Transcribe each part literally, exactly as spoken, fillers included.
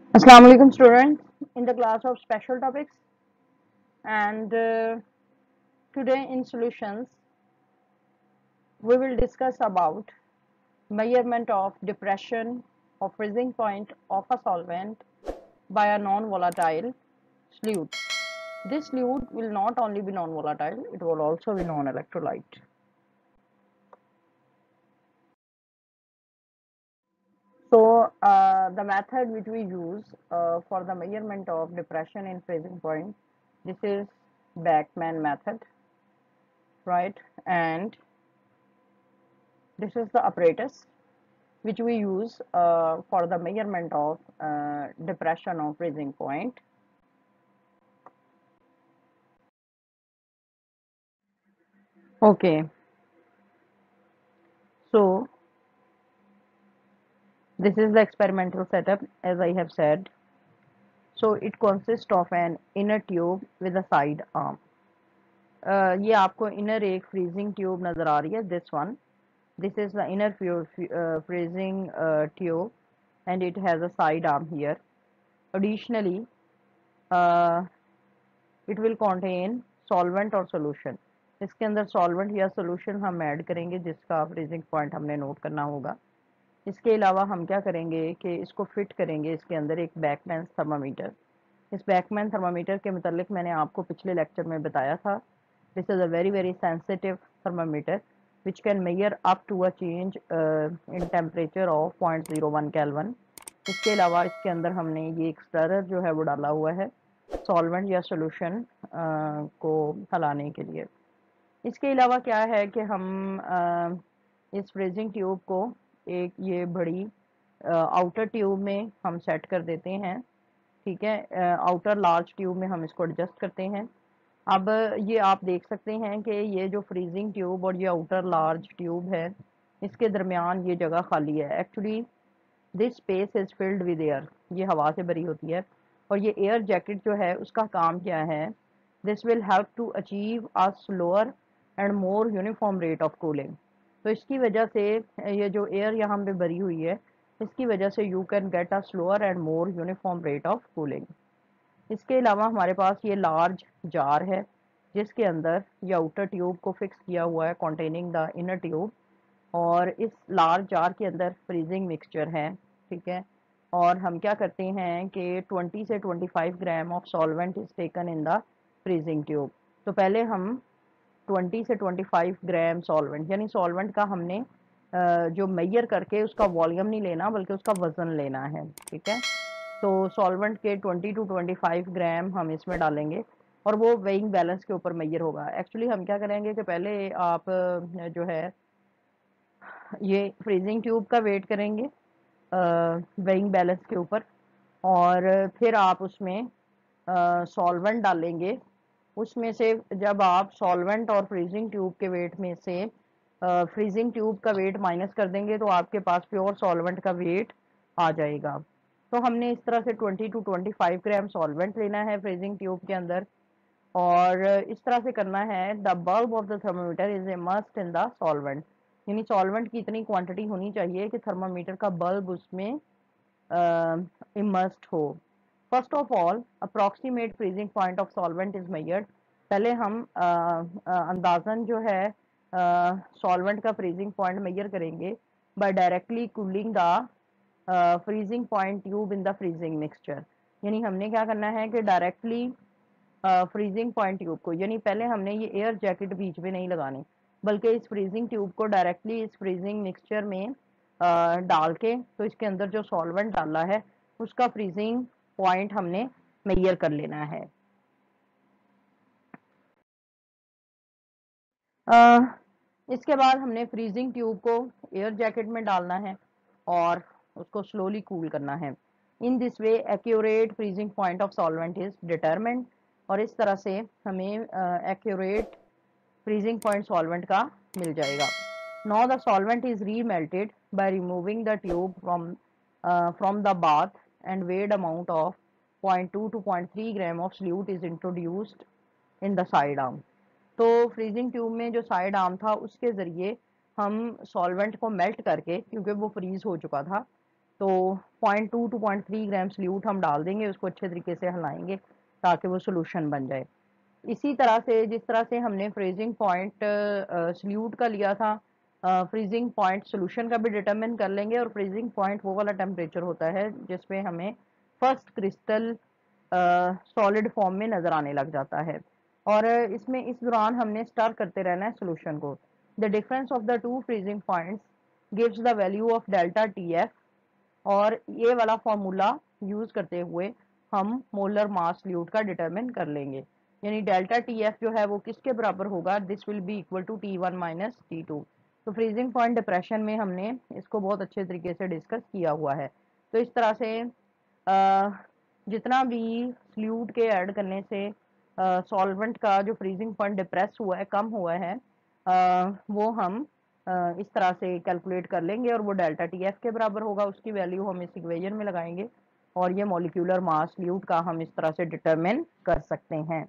Assalamu alaikum students in the class of special topics and uh, today in solutions we will discuss about measurement of depression of freezing point of a solvent by a non-volatile solute. This solute will not only be non-volatile, it will also be non-electrolyte. So uh, the method which we use uh, for the measurement of depression in freezing point, this is Bachmann method, right? And this is the apparatus which we use uh, for the measurement of uh, depression of freezing point. Okay, so this is the experimental setup as I have said. So it consists of an inner tube with a side arm. Uh, ये आपको inner एक freezing tube नजर आ रही है, this one. This is the inner uh, freezing uh, tube and it has a side arm here. Additionally, uh, it will contain solvent or solution. इसके अंदर solvent या solution हम ऐड करेंगे जिसका फ्रीजिंग पॉइंट हमने नोट करना होगा। इसके अलावा हम क्या करेंगे कि इसको फिट करेंगे इसके अंदर एक बैकमैन थर्मामीटर। इस बैकमैन थर्मामीटर के मतलब मैंने आपको पिछले लेक्चर में बताया था, this is a very very sensitive thermometer which can measure up to a change in temperature of point zero one kelvin. इसके अलावा इसके अंदर हमने ये एक स्टरर जो है वो डाला हुआ है सॉल्वेंट या सोल्यूशन को हलाने के लिए। इसके अलावा क्या है कि हम आ, इस फ्रीजिंग ट्यूब को एक ये बड़ी आउटर ट्यूब में हम सेट कर देते हैं, ठीक है। आउटर लार्ज ट्यूब में हम इसको एडजस्ट करते हैं। अब ये आप देख सकते हैं कि ये जो फ्रीजिंग ट्यूब और ये आउटर लार्ज ट्यूब है इसके दरमियान ये जगह खाली है। Actually this space is filled with air, ये हवा से भरी होती है और ये एयर जैकेट जो है उसका काम क्या है, this will help to achieve a slower and more uniform rate of cooling. तो इसकी वजह से ये जो एयर यहाँ पे भरी हुई है इसकी वजह से you can get a slower and more uniform rate of cooling. इसके अलावा हमारे पास ये लार्ज जार है जिसके अंदर ये आउटर ट्यूब को फिक्स किया हुआ है कॉन्टेनिंग द इनर ट्यूब, और इस लार्ज जार के अंदर फ्रीजिंग मिक्सचर है, ठीक है। और हम क्या करते हैं कि ट्वेंटी से twenty five gram of solvent is taken in the freezing tube. तो पहले हम ट्वेंटी से ट्वेंटी फाइव ग्राम सॉल्वेंट यानी सॉल्वेंट का हमने जो मेजर करके उसका वॉल्यूम नहीं लेना बल्कि उसका वजन लेना है, ठीक है। तो सॉल्वेंट के twenty to twenty five gram हम इसमें डालेंगे और वो वेइंग बैलेंस के ऊपर मेजर होगा। एक्चुअली हम क्या करेंगे कि पहले आप जो है ये फ्रीजिंग ट्यूब का वेट करेंगे वेइंग बैलेंस के ऊपर और फिर आप उसमें सॉल्वेंट डालेंगे। उसमें से जब आप सॉल्वेंट और फ्रीजिंग ट्यूब के वेट में से फ्रीजिंग ट्यूब का वेट माइनस कर देंगे तो आपके पास प्योर सॉल्वेंट का वेट आ जाएगा। तो हमने इस तरह से twenty to twenty five gram solvent लेना है फ्रीजिंग ट्यूब के अंदर और इस तरह से करना है। The bulb of the thermometer is immersed in the solvent, यानी सॉल्वेंट की इतनी क्वांटिटी होनी चाहिए कि थर्मामीटर का बल्ब उसमें इमर्स्ड हो। First of all approximate freezing point of solvent is measured. पहले हम uh, uh, अंदाजन जो है सॉल्वेंट uh, का फ्रीजिंग पॉइंट मेजर करेंगे by directly cooling the freezing point tube in the freezing mixture. यानी हमने क्या करना है कि डायरेक्टली फ्रीजिंग पॉइंट ट्यूब को, यानी पहले हमने ये एयर जैकेट बीच में नहीं लगानी बल्कि इस फ्रीजिंग ट्यूब को डायरेक्टली इस फ्रीजिंग मिक्सचर में आ, डाल के तो इसके अंदर जो सॉल्वेंट डाला है उसका फ्रीजिंग पॉइंट हमने मेजर कर लेना है। आ, इसके बाद हमने फ्रीजिंग ट्यूब को एयर जैकेट में डालना है और उसको स्लोली कूल करना है। In this way accurate freezing point of solvent is determined, और इस तरह से हमें एक्यूरेट फ्रीजिंग पॉइंट सॉल्वेंट का मिल जाएगा। Now the solvent is remelted by removing the tube from from the bath and weighed amount of point two to point three gram of solute is introduced in the side arm. तो freezing tube में जो side arm था उसके ज़रिए हम solvent को melt करके, क्योंकि वो फ्रीज हो चुका था, तो point two to point three gram solute हम डाल देंगे, उसको अच्छे तरीके से हिलाएंगे ताकि वो सोल्यूशन बन जाए। इसी तरह से जिस तरह से हमने फ्रीजिंग पॉइंट सल्यूट का लिया था, फ्रीजिंग पॉइंट सोल्यूशन का भी डिटरमिन कर लेंगे। और फ्रीजिंग पॉइंट वो वाला टेम्परेचर होता है जिसमें हमें फर्स्ट क्रिस्टल सॉलिड फॉर्म में नजर आने लग जाता है। और इसमें इस दौरान हमने स्टर करते रहना है सोल्यूशन को। The difference of the two freezing points gives the value of delta T F. और ये वाला फॉर्मूला यूज करते हुए हम मोलर मास सल्यूट का डिटरमिन कर लेंगे। यानी डेल्टा टी एफ जो है वो किसके बराबर होगा, this will be equal to T one minus T two. तो फ्रीजिंग पॉइंट डिप्रेशन में हमने इसको बहुत अच्छे तरीके से डिस्कस किया हुआ है। तो इस तरह से आ, जितना भी सल्यूट के ऐड करने से सॉल्वेंट का जो फ्रीजिंग पॉइंट डिप्रेस हुआ है, कम हुआ है, आ, वो हम आ, इस तरह से कैलकुलेट कर लेंगे और वो डेल्टा टी एफ के बराबर होगा। उसकी वैल्यू हम इस इक्वेशन में लगाएंगे और ये मॉलिक्यूलर मास सल्यूट का हम इस तरह से डिटरमिन कर सकते हैं।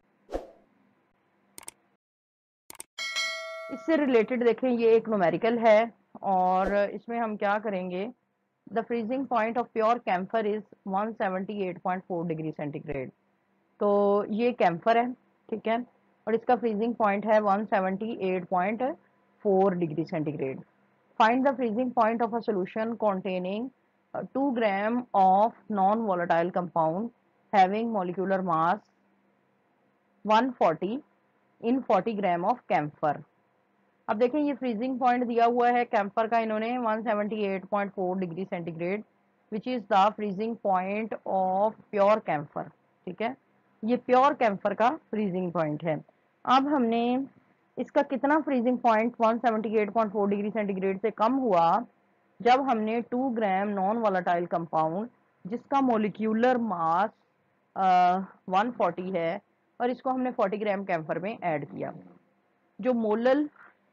इससे रिलेटेड देखें, ये एक न्यूमेरिकल है और इसमें हम क्या करेंगे, the freezing point of pure camphor is one seventy eight point four degree centigrade. तो ये कैम्फर है, ठीक है, और इसका फ्रीजिंग पॉइंट है one seventy eight point four degree centigrade. Find the freezing point of a solution containing two gram of non volatile compound having molecular mass one forty in forty gram of camphor. अब देखें, ये freezing point दिया हुआ है camphor का इन्होंने one seventy eight point four degree centigrade, which is the freezing point of pure camphor. ठीक है, ये प्योर कैम्फर का फ्रीजिंग पॉइंट है। अब हमने इसका कितना freezing point one seventy eight point four degree centigrade से कम हुआ, जब हमने two gram non volatile compound जिसका मोलिक्यूलर मास वन फोर्टी है और इसको हमने फोर्टी ग्राम कैम्फर में ऐड किया। जो molal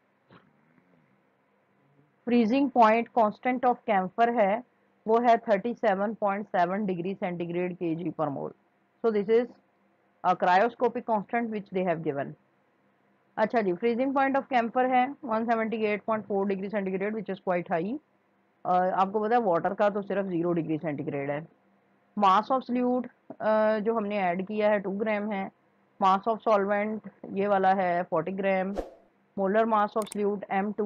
freezing point constant of camphor है वो है thirty seven point seven degree centigrade KG per mole. So this is a cryoscopic constant which they have given. अच्छा जी, फ्रीजिंग पॉइंट ऑफ कैम्फर है one seventy eight point four degree centigrade which is quite high. आपको पता है water का तो सिर्फ zero degree centigrade है। मास ऑफ सल्यूट जो हमने ऐड किया है टू ग्राम है। मास ऑफ सॉल्वेंट ये वाला है forty gram. Molar mass of solute M two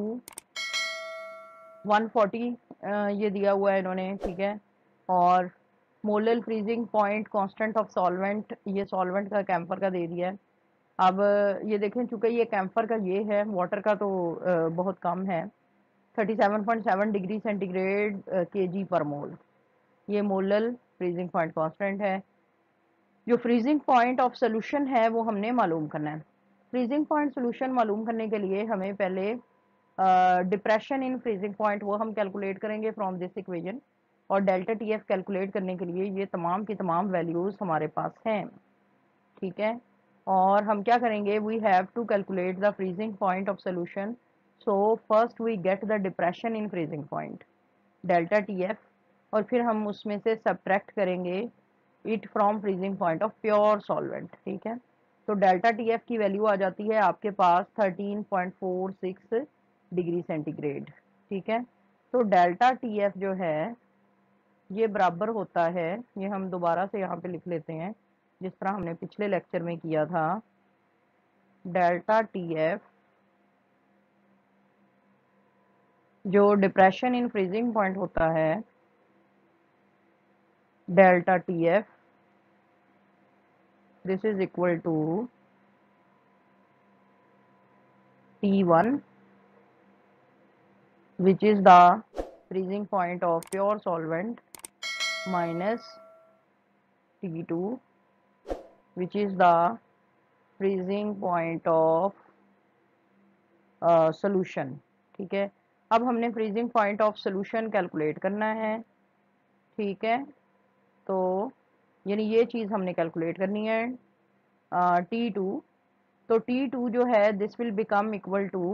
one forty ये दिया हुआ है इन्होंने, ठीक है। और molar freezing point constant of solvent, ये सॉल्वेंट का कैम्फर का दे दिया है। अब ये देखें, चूंकि ये कैम्फर का ये है, वाटर का तो बहुत कम है, thirty seven point seven degree centigrade KG per mole, ये मोलर फ्रीजिंग पॉइंट कांस्टेंट है। जो फ्रीजिंग पॉइंट ऑफ सोल्यूशन है वो हमने मालूम करना है। फ्रीजिंग पॉइंट सोल्यूशन मालूम करने के लिए हमें पहले डिप्रेशन इन फ्रीजिंग पॉइंट वो हम कैलकुलेट करेंगे फ्रॉम दिस इक्वेशन। और डेल्टा टी एफ कैलकुलेट करने के लिए ये तमाम की तमाम वैल्यूज हमारे पास हैं, ठीक है। और हम क्या करेंगे, we have to calculate the freezing point of solution. So first we get the depression in freezing point delta T F, और फिर हम उसमें से सब्ट्रैक्ट करेंगे it from freezing point of pure solvent, ठीक है। तो डेल्टा टी एफ की वैल्यू आ जाती है आपके पास thirteen point four six degree centigrade, ठीक है। तो डेल्टा टी एफ जो है ये बराबर होता है, ये हम दोबारा से यहाँ पे लिख लेते हैं जिस तरह हमने पिछले लेक्चर में किया था। डेल्टा टी एफ जो डिप्रेशन इन फ्रीजिंग पॉइंट होता है, delta T F this is equal to T one, which is the freezing point of pure solvent, minus T two, which is the freezing point of uh, solution, ठीक है। अब हमने freezing point of solution calculate करना है, ठीक है। तो यानी ये चीज़ हमने कैलकुलेट करनी है टी टू। तो टी टू जो है this will become equal to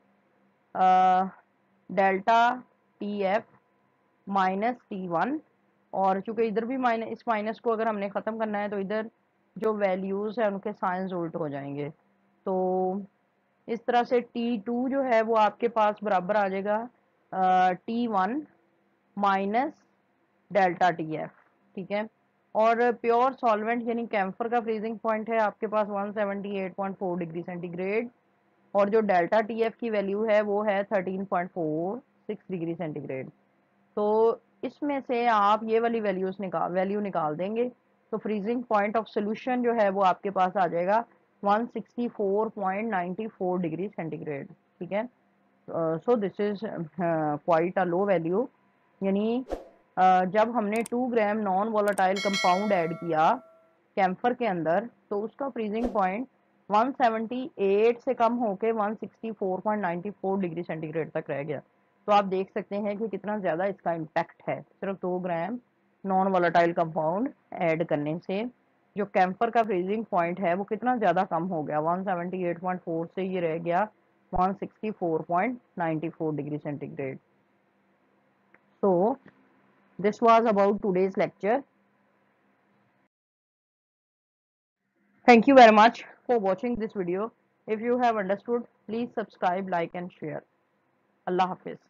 delta T F minus T one. और चूंकि इधर भी माइनस, इस माइनस को अगर हमने ख़त्म करना है तो इधर जो वैल्यूज़ है उनके साइंस उल्ट हो जाएंगे। तो इस तरह से टी टू जो है वो आपके पास बराबर आ जाएगा T one minus delta T F, ठीक है। और प्योर सॉल्वेंट यानी कैम्फर का फ्रीजिंग पॉइंट है आपके पास one seventy eight point four degree centigrade, और जो डेल्टा टी एफ की वैल्यू है वो है thirteen point four six degree centigrade. तो इसमें से आप ये वाली वैल्यूज निकाल वैल्यू निकाल देंगे, तो फ्रीजिंग पॉइंट ऑफ सोल्यूशन जो है वो आपके पास आ जाएगा one sixty four point ninety four degree centigrade, ठीक है। So this is quite a low value, यानी uh, जब हमने two gram non volatile compound add किया कैम्फर के अंदर, तो उसका freezing point one seventy eight से कम होके one sixty four point ninety four degree centigrade तक रह गया। तो आप देख सकते हैं कि कितना ज़्यादा इसका इम्पैक्ट है सिर्फ दो gram non volatile compound add करने से। जो कैम्फर का फ्रीजिंग पॉइंट है वो कितना ज़्यादा कम हो गया, one seventy eight point four से ये रह गया one sixty four point ninety four degree centigrade. So this was about today's lecture. Thank you very much for watching this video. If you have understood, please subscribe, like and share. Allah Hafiz.